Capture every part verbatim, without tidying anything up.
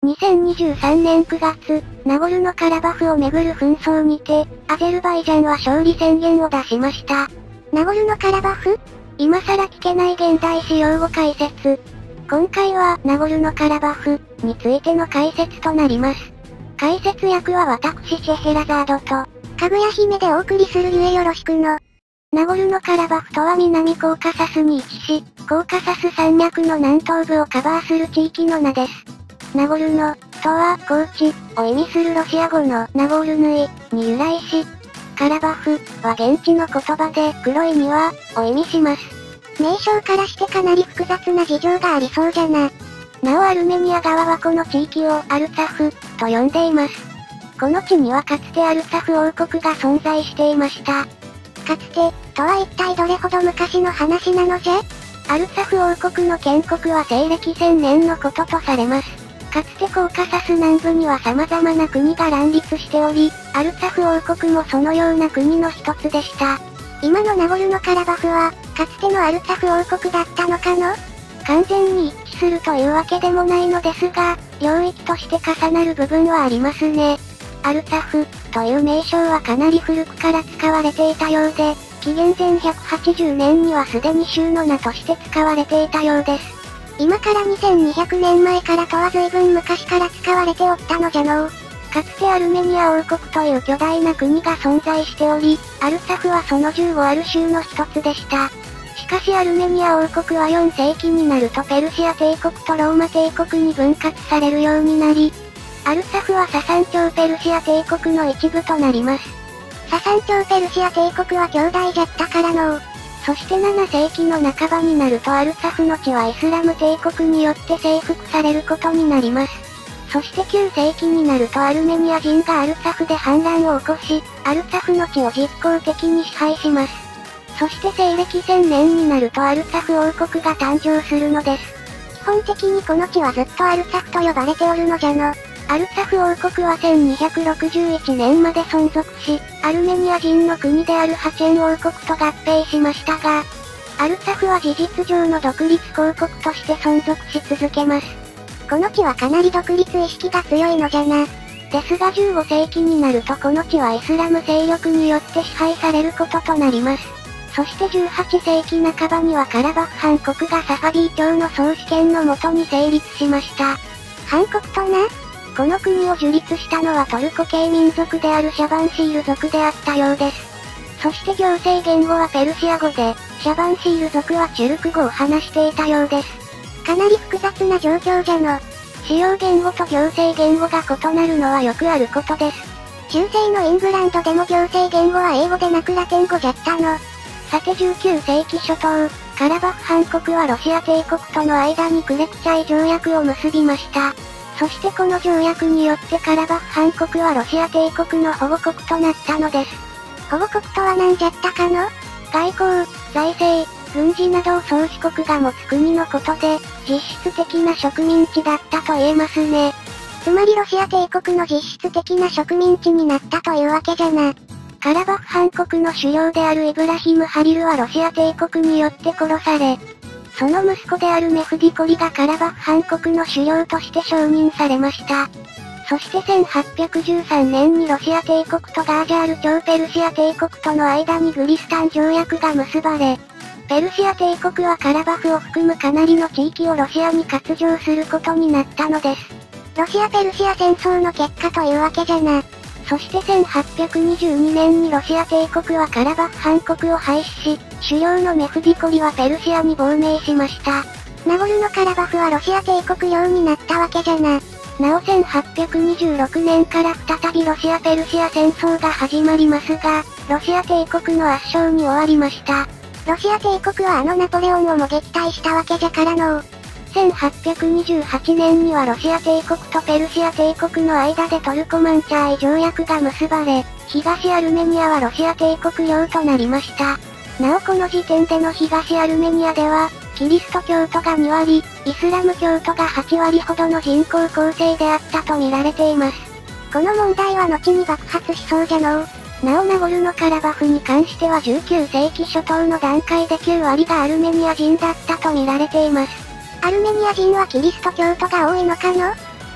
にせんにじゅうさんねんくがつ、ナゴルノカラバフをめぐる紛争にて、アゼルバイジャンは勝利宣言を出しました。 ナゴルノカラバフ？ 今更聞けない現代史用語解説。今回は、ナゴルノカラバフについての解説となります。解説役は私シェヘラザードと、 かぐや姫でお送りするゆえよろしくの。 ナゴルノカラバフとは南コーカサスに位置し、コーカサス山脈の南東部をカバーする地域の名です。ナゴルノとは高地を意味するロシア語のナゴルヌイに由来し、カラバフは現地の言葉で黒い庭を意味します。 名称からしてかなり複雑な事情がありそうじゃな。 なおアルメニア側はこの地域をアルツァフと呼んでいます。この地にはかつてアルツァフ王国が存在していました。 かつて、とは一体どれほど昔の話なのじゃ？ アルツァフ王国の建国は西暦せんねんのこととされます。かつてコーカサス南部には様々な国が乱立しており、アルツァフ王国もそのような国の一つでした。 今のナゴルノカラバフは、かつてのアルツァフ王国だったのかの？ 完全に一致するというわけでもないのですが、領域として重なる部分はありますね。アルツァフという名称はかなり古くから使われていたようで、紀元前ひゃくはちじゅうねんにはすでに州の名として使われていたようです。 今からにせんにひゃくねんまえからとは随分昔から使われておったのじゃのう。 かつてアルメニア王国という巨大な国が存在しており、アルツァフはそのじゅうごある州の一つでした。しかしアルメニア王国はよんせいきになるとペルシア帝国とローマ帝国に分割されるようになり、アルツァフはササン朝ペルシア帝国の一部となります。 ササン朝ペルシア帝国は兄弟じゃったからのう。 そしてななせいきの半ばになるとアルツァフの地はイスラム帝国によって征服されることになります。そしてきゅうせいきになるとアルメニア人がアルツァフで反乱を起こし、アルツァフの地を実効的に支配します。そして西暦せんねんになるとアルツァフ王国が誕生するのです。 基本的にこの地はずっとアルツァフと呼ばれておるのじゃの。 アルツァフ王国はせんにひゃくろくじゅういちねんまで存続し、アルメニア人の国であるハチェン王国と合併しましたが、アルツァフは事実上の独立公国として存続し続けます。 この地はかなり独立意識が強いのじゃな。 ですがじゅうごせいきになるとこの地はイスラム勢力によって支配されることとなります。そしてじゅうはっせいきなかばにはカラバフ藩国がサファビー朝の総主権のもとに成立しました。 藩国とな？ この国を樹立したのはトルコ系民族であるシャバンシール族であったようです。そして行政言語はペルシア語で、シャバンシール族はチュルク語を話していたようです。 かなり複雑な状況じゃの。 使用言語と行政言語が異なるのはよくあることです。 中世のイングランドでも行政言語は英語でなくラテン語じゃったの。 さてじゅうきゅうせいき初頭、カラバフ藩国はロシア帝国との間にクレクチャイ条約を結びました。そしてこの条約によってカラバフ藩国はロシア帝国の保護国となったのです。 保護国とは何じゃったかの？ 外交、財政、軍事などを宗主国が持つ国のことで、実質的な植民地だったと言えますね。 つまりロシア帝国の実質的な植民地になったというわけじゃな。 カラバフ藩国の首領であるイブラヒム・ハリルはロシア帝国によって殺され、その息子であるメフディコリがカラバフ藩国の首領として承認されました。そしてせんはっぴゃくじゅうさんねんにロシア帝国とガージャール朝ペルシア帝国との間にグリスタン条約が結ばれ、ペルシア帝国はカラバフを含むかなりの地域をロシアに割譲することになったのです。 ロシア・ペルシア戦争の結果というわけじゃな。 そしてせんはっぴゃくにじゅうにねんにロシア帝国はカラバフ藩国を廃止し、首領のメフディコリはペルシアに亡命しました。 ナゴルノカラバフはロシア帝国領になったわけじゃな。 なおせんはっぴゃくにじゅうろくねんから再びロシア・ペルシア戦争が始まりますが、ロシア帝国の圧勝に終わりました。 ロシア帝国はあのナポレオンをも撃退したわけじゃからのう。 せんはっぴゃくにじゅうはちねんにはロシア帝国とペルシア帝国の間でトルコマンチャーイ条約が結ばれ、東アルメニアはロシア帝国領となりました。なおこの時点での東アルメニアでは、キリスト教徒がにわり、イスラム教徒がはちわりほどの人口構成であったと見られています。 この問題は後に爆発しそうじゃのう。 なおナゴルノカラバフに関してはじゅうきゅうせいき初頭の段階できゅうわりがアルメニア人だったと見られています。 アルメニア人はキリスト教徒が多いのかの？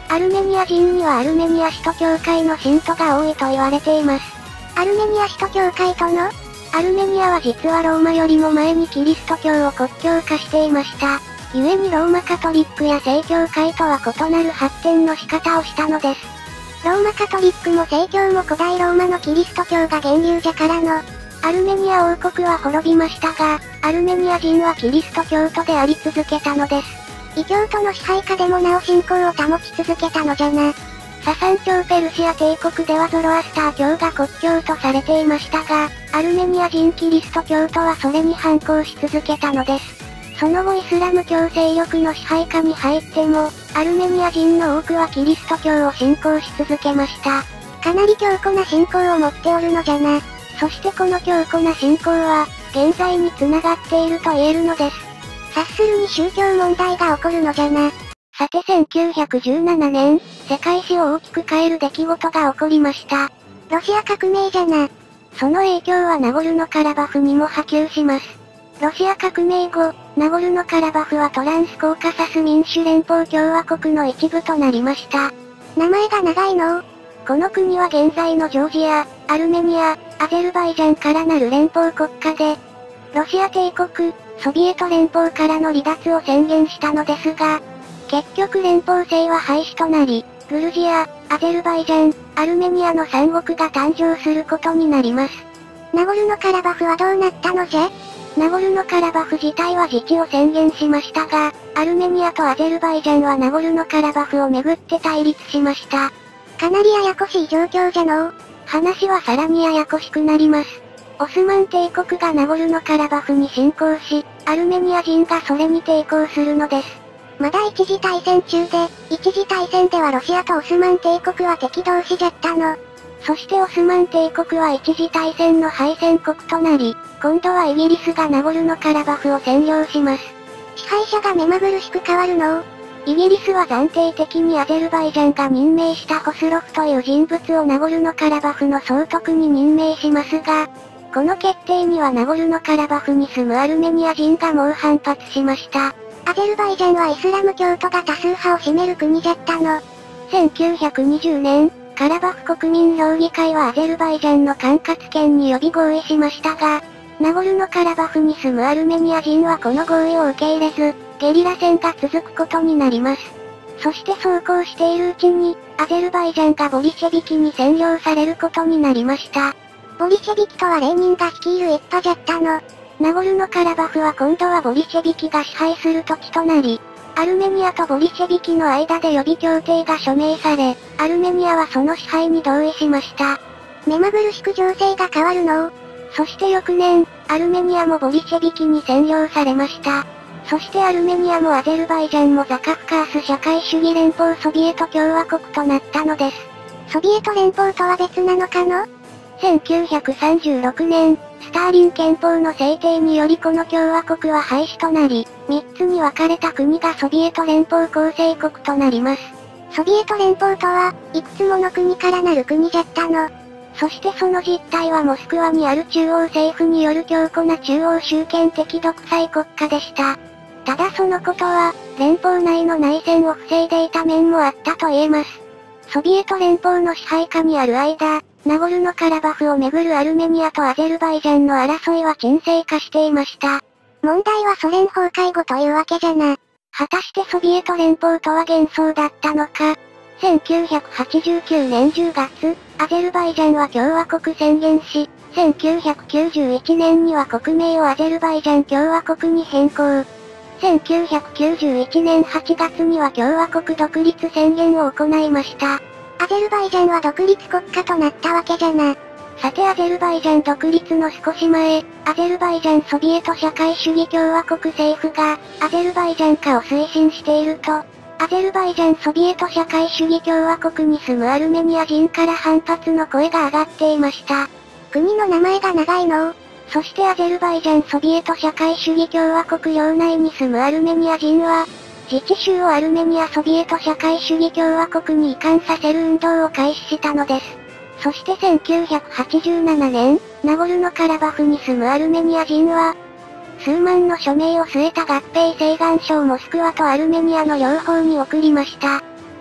アルメニア人にはアルメニア使徒教会の信徒が多いと言われています。 アルメニア使徒教会とのアルメニアは実はローマよりも前にキリスト教を国教化していました。故にローマカトリックや正教会とは異なる発展の仕方をしたのです。 ローマカトリックも正教も古代ローマのキリスト教が源流じゃからの。 アルメニア王国は滅びましたが、アルメニア人はキリスト教徒であり続けたのです。 異教徒の支配下でもなお信仰を保ち続けたのじゃな。 ササン朝ペルシア帝国ではゾロアスター教が国教とされていましたが、アルメニア人キリスト教徒はそれに反抗し続けたのです。その後イスラム教勢力の支配下に入っても、アルメニア人の多くはキリスト教を信仰し続けました。 かなり強固な信仰を持っておるのじゃな。 そしてこの強固な信仰は、現在に繋がっていると言えるのです。 察するに宗教問題が起こるのじゃな。 さてせんきゅうひゃくじゅうななねん、世界史を大きく変える出来事が起こりました。 ロシア革命じゃな。 その影響はナゴルノカラバフにも波及します。ロシア革命後、ナゴルノカラバフはトランスコーカサス民主連邦共和国の一部となりました。 名前が長いの。 この国は現在のジョージア、アルメニア、アゼルバイジャンからなる連邦国家で、ロシア帝国、ソビエト連邦からの離脱を宣言したのですが、結局連邦制は廃止となり、グルジア、アゼルバイジャン、アルメニアの三国が誕生することになります。 ナゴルノカラバフはどうなったのじゃ？ ナゴルノカラバフ自体は自治を宣言しましたが、アルメニアとアゼルバイジャンはナゴルノカラバフをめぐって対立しました。 かなりややこしい状況じゃのう。 話はさらにややこしくなります。オスマン帝国がナゴルノカラバフに侵攻し、アルメニア人がそれに抵抗するのです。 まだ一次大戦中で、一次大戦ではロシアとオスマン帝国は敵同士じゃったの。 そしてオスマン帝国は一次大戦の敗戦国となり、今度はイギリスがナゴルノカラバフを占領します。 支配者が目まぐるしく変わるの。 イギリスは暫定的にアゼルバイジャンが任命したホスロフという人物をナゴルノカラバフの総督に任命しますが、この決定にはナゴルノカラバフに住むアルメニア人が猛反発しました。 アゼルバイジャンはイスラム教徒が多数派を占める国じゃったの。 せんきゅうひゃくにじゅうねん、カラバフ国民評議会はアゼルバイジャンの管轄権に予備合意しましたが、ナゴルノカラバフに住むアルメニア人はこの合意を受け入れず、ゲリラ戦が続くことになります。そしてそうこうしているうちに、アゼルバイジャンがボリシェビキに占領されることになりました。 ボリシェビキとはレーニンが率いる一派じゃったの。 ナゴルノカラバフは今度はボリシェビキが支配する土地となり、アルメニアとボリシェビキの間で予備協定が署名され、アルメニアはその支配に同意しました。 目まぐるしく情勢が変わるの。 そして翌年、アルメニアもボリシェビキに占領されました。そしてアルメニアもアゼルバイジャンもザカフカース社会主義連邦ソビエト共和国となったのです。 ソビエト連邦とは別なのかの？ せんきゅうひゃくさんじゅうろくねん、スターリン憲法の制定によりこの共和国は廃止となり、みっつに分かれた国がソビエト連邦構成国となります。 ソビエト連邦とは、いくつもの国からなる国じゃったの。 そしてその実態はモスクワにある中央政府による強固な中央集権的独裁国家でした。ただそのことは、連邦内の内戦を防いでいた面もあったと言えます。ソビエト連邦の支配下にある間、ナゴルノカラバフをめぐるアルメニアとアゼルバイジャンの争いは沈静化していました。 問題はソ連崩壊後というわけじゃな。 果たしてソビエト連邦とは幻想だったのか。せんきゅうひゃくはちじゅうきゅうねんじゅうがつ、アゼルバイジャンは共和国宣言し、せんきゅうひゃくきゅうじゅういちねんには国名をアゼルバイジャン共和国に変更。せんきゅうひゃくきゅうじゅういちねんはちがつには共和国独立宣言を行いました。 アゼルバイジャンは独立国家となったわけじゃな。 さてアゼルバイジャン独立の少し前、アゼルバイジャンソビエト社会主義共和国政府が、アゼルバイジャン化を推進していると、アゼルバイジャンソビエト社会主義共和国に住むアルメニア人から反発の声が上がっていました。 国の名前が長いの。 そしてアゼルバイジャンソビエト社会主義共和国領内に住むアルメニア人は、自治州をアルメニアソビエト社会主義共和国に移管させる運動を開始したのです。そしてせんきゅうひゃくはちじゅうななねん、ナゴルノカラバフに住むアルメニア人は、数万の署名を据えた合併請願書をモスクワとアルメニアの両方に送りました。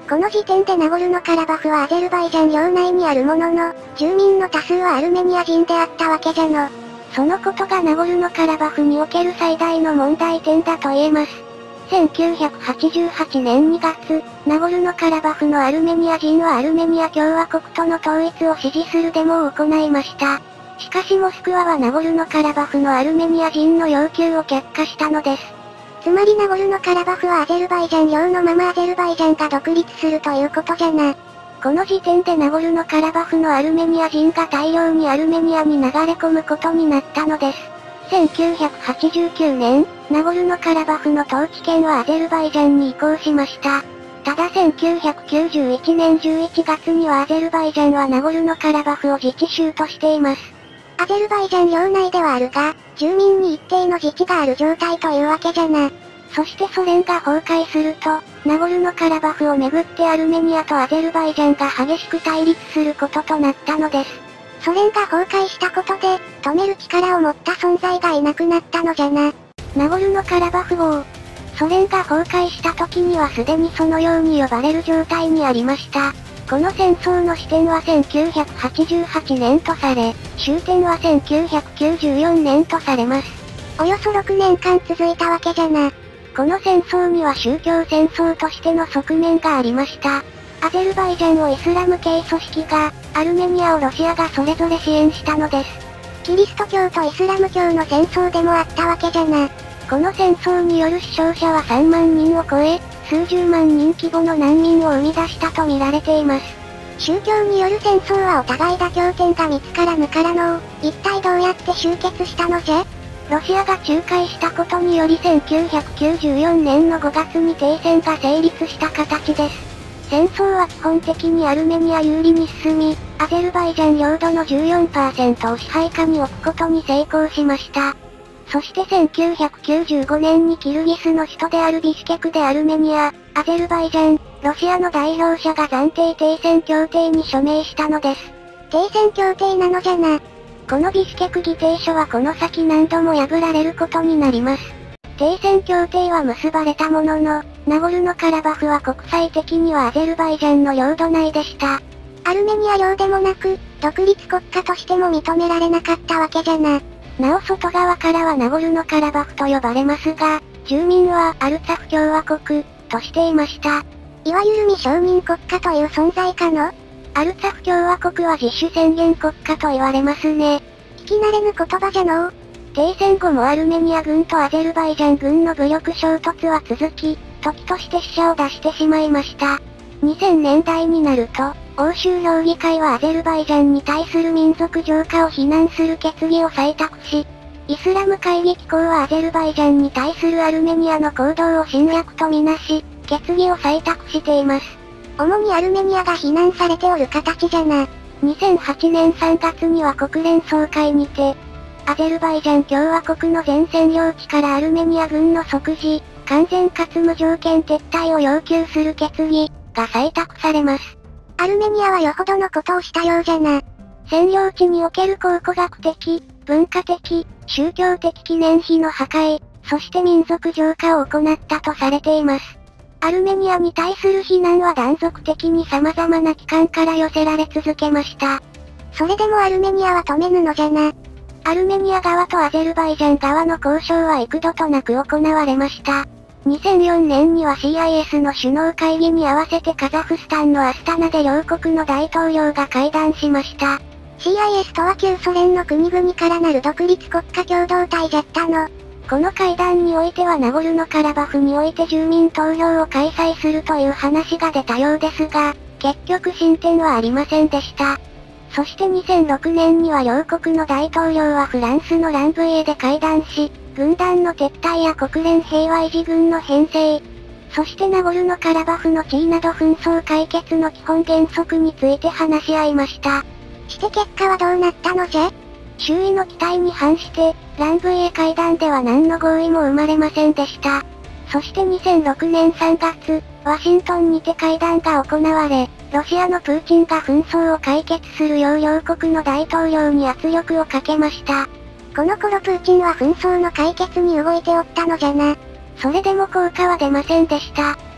この時点でナゴルノカラバフはアゼルバイジャン領内にあるものの、住民の多数はアルメニア人であったわけじゃの。 そのことがナゴルノカラバフにおける最大の問題点だと言えます。せんきゅうひゃくはちじゅうはちねんにがつ、ナゴルノカラバフのアルメニア人はアルメニア共和国との統一を支持するデモを行いました。しかしモスクワはナゴルノカラバフのアルメニア人の要求を却下したのです。 つまりナゴルノカラバフはアゼルバイジャン領のままアゼルバイジャンが独立するということじゃな。 この時点でナゴルノカラバフのアルメニア人が大量にアルメニアに流れ込むことになったのです。せんきゅうひゃくはちじゅうきゅうねん、ナゴルノカラバフの統治権はアゼルバイジャンに移行しました。ただせんきゅうひゃくきゅうじゅういちねんじゅういちがつにはアゼルバイジャンはナゴルノカラバフを自治州としています。 アゼルバイジャン領内ではあるが、住民に一定の自治がある状態というわけじゃな。 そしてソ連が崩壊すると、ナゴルノカラバフをめぐってアルメニアとアゼルバイジャンが激しく対立することとなったのです。 ソ連が崩壊したことで、止める力を持った存在がいなくなったのじゃな。 ナゴルノカラバフ号。ソ連が崩壊した時にはすでにそのように呼ばれる状態にありました。この戦争の始点はせんきゅうひゃくはちじゅうはちねんとされ、終点はせんきゅうひゃくきゅうじゅうよねんとされます。 およそろくねんかん続いたわけじゃな。 この戦争には宗教戦争としての側面がありました。アゼルバイジャンをイスラム系組織が、アルメニアをロシアがそれぞれ支援したのです。 キリスト教とイスラム教の戦争でもあったわけじゃな。 この戦争による死傷者はさんまんにんを超え、数十万人規模の難民を生み出したと見られています。 宗教による戦争はお互い妥協点が見つからぬからの、一体どうやって終結したのじゃ？ ロシアが仲介したことによりせんきゅうひゃくきゅうじゅうよねんのごがつに停戦が成立した形です。戦争は基本的にアルメニア有利に進み、アゼルバイジャン領土の じゅうよんパーセント を支配下に置くことに成功しました。そしてせんきゅうひゃくきゅうじゅうごねんにキルギスの首都であるビシュケクでアルメニア、アゼルバイジャン、ロシアの代表者が暫定停戦協定に署名したのです。 停戦協定なのじゃな。 このビシュケク議定書はこの先何度も破られることになります。停戦協定は結ばれたものの、ナゴルノカラバフは国際的にはアゼルバイジャンの領土内でした。 アルメニア領でもなく、独立国家としても認められなかったわけじゃな。 なお外側からはナゴルノカラバフと呼ばれますが、住民はアルツァフ共和国、としていました。 いわゆる未承認国家という存在かの？ アルツァフ共和国は自主宣言国家と言われますね。 聞き慣れぬ言葉じゃのう。 停戦後もアルメニア軍とアゼルバイジャン軍の武力衝突は続き、時として死者を出してしまいました。にせんねんだいになると、欧州評議会はアゼルバイジャンに対する民族浄化を非難する決議を採択し、イスラム会議機構はアゼルバイジャンに対するアルメニアの行動を侵略とみなし、決議を採択しています。 主にアルメニアが非難されておる形じゃな。 にせんはちねんさんがつには国連総会にて、アゼルバイジャン共和国の全占領地からアルメニア軍の即時、完全かつ無条件撤退を要求する決議が採択されます。 アルメニアはよほどのことをしたようじゃな。 占領地における考古学的、文化的、宗教的記念碑の破壊、そして民族浄化を行ったとされています。アルメニアに対する非難は断続的に様々な機関から寄せられ続けました。 それでもアルメニアは止めぬのじゃな。 アルメニア側とアゼルバイジャン側の交渉は幾度となく行われました。にせんよねんには シーアイエス の首脳会議に合わせてカザフスタンのアスタナで両国の大統領が会談しました。 シーアイエス とは旧ソ連の国々からなる独立国家共同体じゃったの。 この会談においてはナゴルノカラバフにおいて住民投票を開催するという話が出たようですが、結局進展はありませんでした。そしてにせんろくねんには両国の大統領はフランスのランブイエで会談し、軍団の撤退や国連平和維持軍の編成、そしてナゴルノカラバフの地位など紛争解決の基本原則について話し合いました。 して結果はどうなったのじゃ？ 周囲の期待に反して、ランブイエ会談では何の合意も生まれませんでした。そしてにせんろくねんさんがつ、ワシントンにて会談が行われ、ロシアのプーチンが紛争を解決するよう両国の大統領に圧力をかけました。 この頃プーチンは紛争の解決に動いておったのじゃな。 それでも効果は出ませんでした。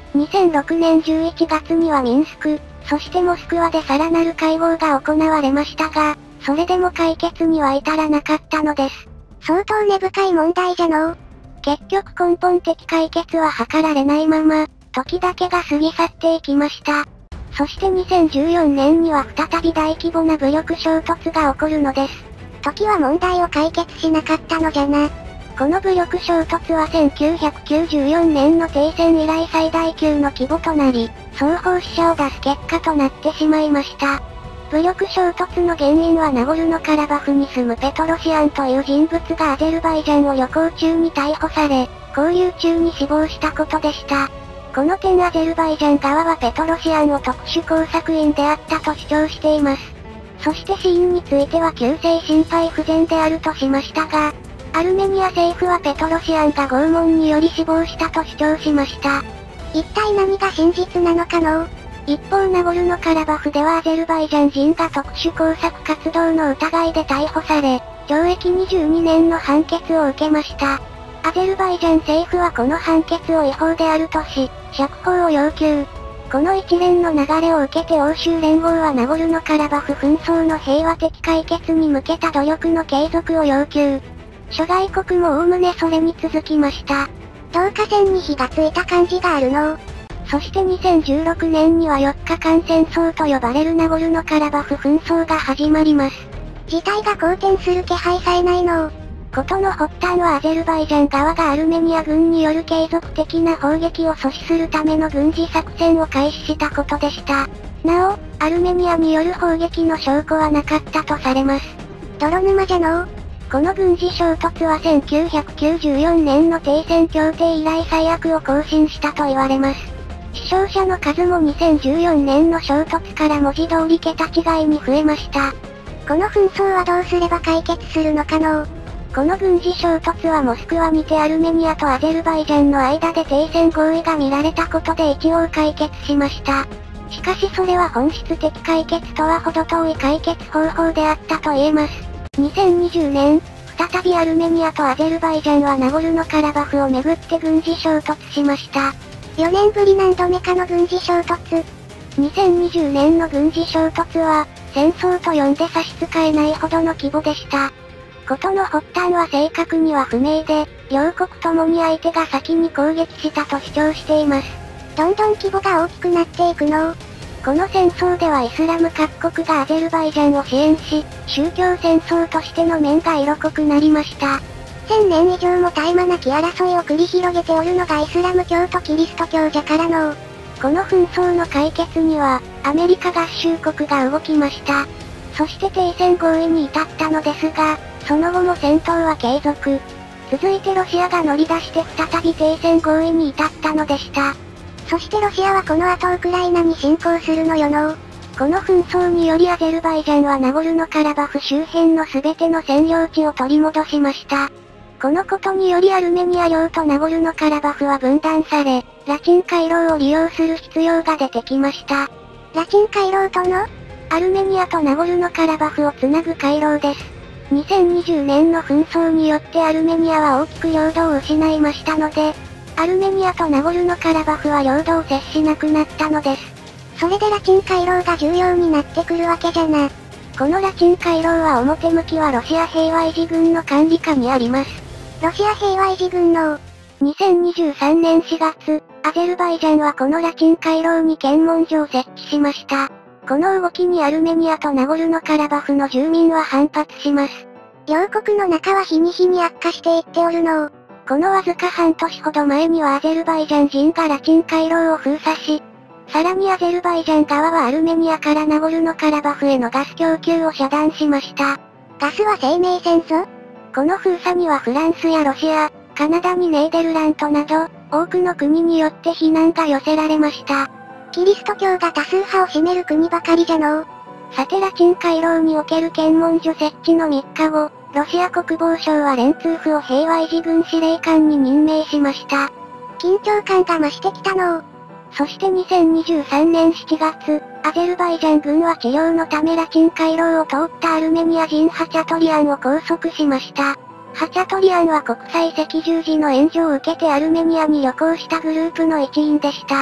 にせんろくねんじゅういちがつにはミンスク、そしてモスクワでさらなる会合が行われましたが、それでも解決には至らなかったのです。 相当根深い問題じゃのう。 結局根本的解決は図られないまま、時だけが過ぎ去っていきました。そしてにせんじゅうよねんには再び大規模な武力衝突が起こるのです。 時は問題を解決しなかったのじゃな。 この武力衝突はせんきゅうひゃくきゅうじゅうよねんの停戦以来最大級の規模となり、双方死者を出す結果となってしまいました。武力衝突の原因はナゴルノカラバフに住むペトロシアンという人物がアゼルバイジャンを旅行中に逮捕され、勾留中に死亡したことでした。この点アゼルバイジャン側はペトロシアンを特殊工作員であったと主張しています。そして死因については急性心肺不全であるとしましたが、アルメニア政府はペトロシアンが拷問により死亡したと主張しました。 一体何が真実なのかのう。 一方ナゴルノカラバフではアゼルバイジャン人が特殊工作活動の疑いで逮捕され、懲役にじゅうにねんの判決を受けました。アゼルバイジャン政府はこの判決を違法であるとし、釈放を要求。この一連の流れを受けて欧州連合はナゴルノカラバフ紛争の平和的解決に向けた努力の継続を要求。諸外国も概ねそれに続きました。 導火線に火がついた感じがあるのう。 そしてにせんじゅうろくねんにはよっかかん戦争と呼ばれるナゴルノカラバフ紛争が始まります。 事態が好転する気配さえないのう。 ことの発端はアゼルバイジャン側がアルメニア軍による継続的な砲撃を阻止するための軍事作戦を開始したことでした。なお、アルメニアによる砲撃の証拠はなかったとされます。 泥沼じゃのう。 この軍事衝突はせんきゅうひゃくきゅうじゅうよねんの停戦協定以来最悪を更新したと言われます。死傷者の数もにせんじゅうよねんの衝突から文字通り桁違いに増えました。 この紛争はどうすれば解決するのかのう。 この軍事衝突はモスクワにてアルメニアとアゼルバイジャンの間で停戦合意が見られたことで一応解決しました。しかしそれは本質的解決とは程遠い解決方法であったと言えます。にせんにじゅうねん、再びアルメニアとアゼルバイジャンはナゴルノカラバフをめぐって軍事衝突しました。 よねんぶり何度目かの軍事衝突。 にせんにじゅうねんの軍事衝突は、戦争と呼んで差し支えないほどの規模でした。ことの発端は正確には不明で、両国ともに相手が先に攻撃したと主張しています。 どんどん規模が大きくなっていくの。 この戦争ではイスラム各国がアゼルバイジャンを支援し、宗教戦争としての面が色濃くなりました。 千年以上も絶え間なき争いを繰り広げておるのがイスラム教とキリスト教じゃからの。 この紛争の解決には、アメリカ合衆国が動きました。そして停戦合意に至ったのですが、その後も戦闘は継続。続いてロシアが乗り出して再び停戦合意に至ったのでした。 そしてロシアはこの後ウクライナに侵攻するのよの。 この紛争によりアゼルバイジャンはナゴルノカラバフ周辺の全ての占領地を取り戻しました。このことによりアルメニア領とナゴルノカラバフは分断され、ラチン回廊を利用する必要が出てきました。 ラチン回廊との？ アルメニアとナゴルノカラバフをつなぐ回廊です。にせんにじゅうねんの紛争によってアルメニアは大きく領土を失いましたので、アルメニアとナゴルノカラバフは領土を接しなくなったのです。 それでラチン回廊が重要になってくるわけじゃな。 このラチン回廊は表向きはロシア平和維持軍の管理下にあります。 ロシア平和維持軍のにせんにじゅうさんねんしがつ、アゼルバイジャンはこのラチン回廊に検問所を設置しました。この動きにアルメニアとナゴルノカラバフの住民は反発します。 両国の仲は日に日に悪化していっておるの。 このわずか半年ほど前にはアゼルバイジャン人がラチン回廊を封鎖し、さらにアゼルバイジャン側はアルメニアからナゴルノカラバフへのガス供給を遮断しました。 ガスは生命線ぞ。 この封鎖にはフランスやロシア、カナダにネーデルラントなど、多くの国によって非難が寄せられました。 キリスト教が多数派を占める国ばかりじゃのう。 さてラチン回廊における検問所設置のみっかご、ロシア国防省はレンツーフを平和維持軍司令官に任命しました。 緊張感が増してきたのう。 そしてにせんにじゅうさんねんしちがつ、アゼルバイジャン軍は治療のためラチン回廊を通ったアルメニア人ハチャトリアンを拘束しました。ハチャトリアンは国際赤十字の援助を受けてアルメニアに旅行したグループの一員でした。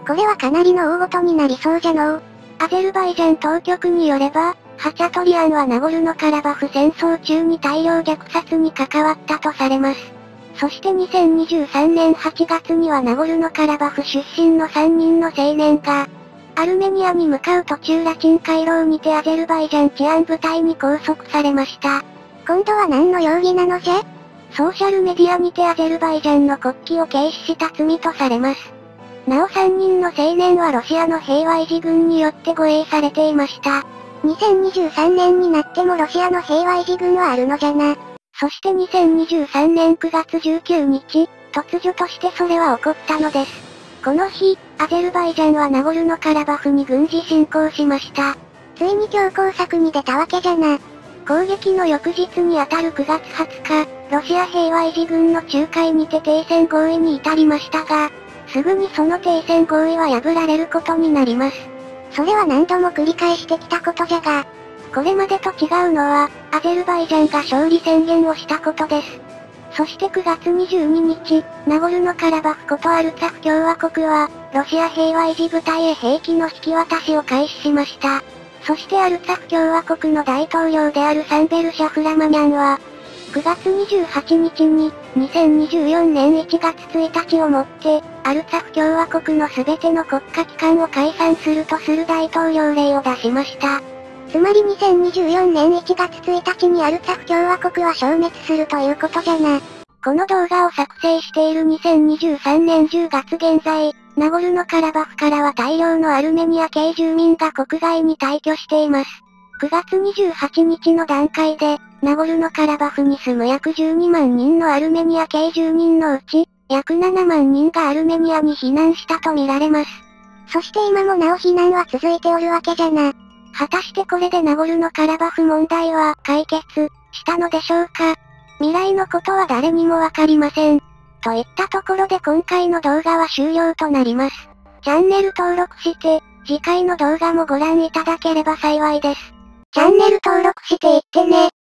これはかなりの大事になりそうじゃのう。 アゼルバイジャン当局によれば、ハチャトリアンはナゴルノカラバフ戦争中に大量虐殺に関わったとされます。そしてにせんにじゅうさんねんはちがつにはナゴルノカラバフ出身のさんにんの青年が、アルメニアに向かう途中ラチン回廊にてアゼルバイジャン治安部隊に拘束されました。 今度は何の容疑なのじゃ？ ソーシャルメディアにてアゼルバイジャンの国旗を軽視した罪とされます。なおさんにんの青年はロシアの平和維持軍によって護衛されていました。 にせんにじゅうさんねんになってもロシアの平和維持軍はあるのじゃな。 そしてにせんにじゅうさんねんくがつじゅうくにち、突如としてそれは起こったのです。この日、アゼルバイジャンはナゴルノカラバフに軍事侵攻しました。 ついに強硬策に出たわけじゃな。 攻撃の翌日にあたるくがつはつか、ロシア平和維持軍の仲介にて停戦合意に至りましたが、すぐにその停戦合意は破られることになります。 それは何度も繰り返してきたことじゃが、 これまでと違うのは、アゼルバイジャンが勝利宣言をしたことです。そしてくがつにじゅうににち、ナゴルノカラバフことアルツァフ共和国は、ロシア平和維持部隊へ兵器の引き渡しを開始しました。そしてアルツァフ共和国の大統領であるサンベルシャフラマニャンは、くがつにじゅうはちにちに、にせんにじゅうよねんいちがつついたちをもって、アルツァフ共和国のすべての国家機関を解散するとする大統領令を出しました。 つまりにせんにじゅうよねんいちがつついたちにアルツァフ共和国は消滅するということじゃな。 この動画を作成しているにせんにじゅうさんねんじゅうがつ現在、ナゴルノカラバフからは大量のアルメニア系住民が国外に退去しています。くがつにじゅうはちにちの段階で、ナゴルノカラバフに住む約じゅうにまんにんのアルメニア系住民のうち、約ななまんにんがアルメニアに避難したとみられます。 そして今もなお避難は続いておるわけじゃな。 果たしてこれでナゴルノカラバフ問題は解決したのでしょうか？未来のことは誰にもわかりません。といったところで今回の動画は終了となります。チャンネル登録して、次回の動画もご覧いただければ幸いです。 チャンネル登録していってね。